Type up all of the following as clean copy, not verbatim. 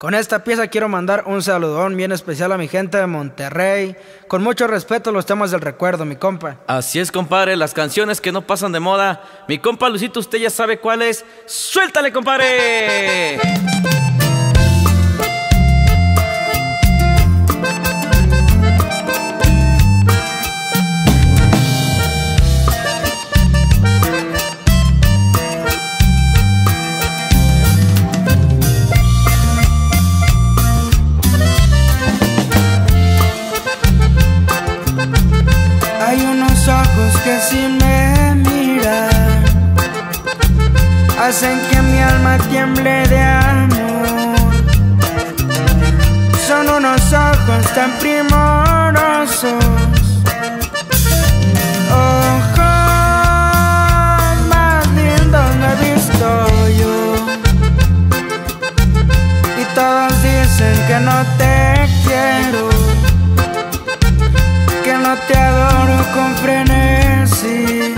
Con esta pieza quiero mandar un saludón bien especial a mi gente de Monterrey. Con mucho respeto los temas del recuerdo, mi compa. Así es, compadre, las canciones que no pasan de moda. Mi compa Luisito, usted ya sabe cuál es. ¡Suéltale, compadre! Hay unos ojos que si me miran hacen que mi alma tiemble de amor. Son unos ojos tan primorosos, ojos más lindos no he visto yo. Y todos dicen que no te quiero, que no te adoro con frenesí.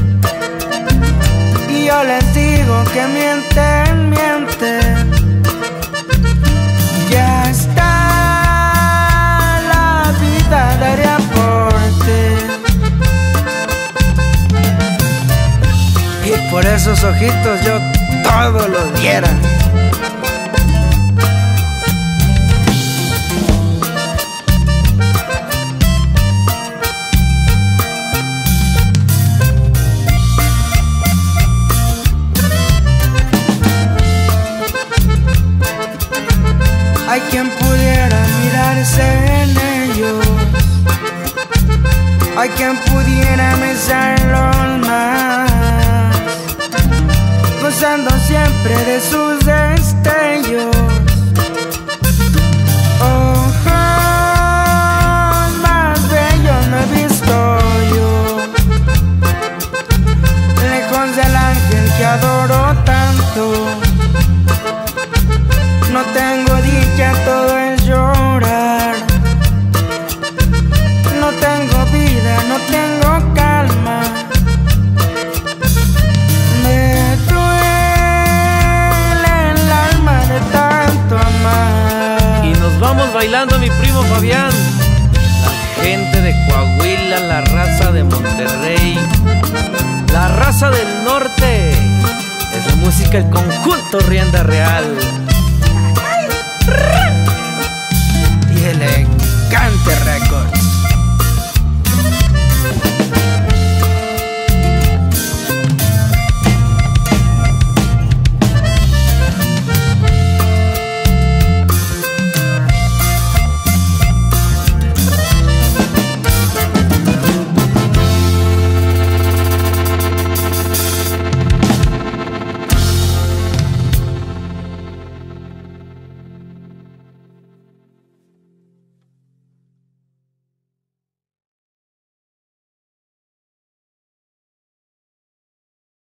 Y yo les digo que mienten, mienten. Ya está, la vida daría por ti. Y por esos ojitos yo todo lo diera. Hay quien pudiera mirarse en ellos, hay quien pudiera besarlos más, gozando siempre de sus destellos. Ojos más bellos no he visto yo, lejos del ángel que adoro tanto. No tengo dicha, todo es llorar. No tengo vida, no tengo calma. Me duele el alma de tanto amar. Y nos vamos bailando, mi primo Fabián. La gente de Coahuila, la raza de Monterrey, la raza del norte. Es la música, el conjunto Rienda Real.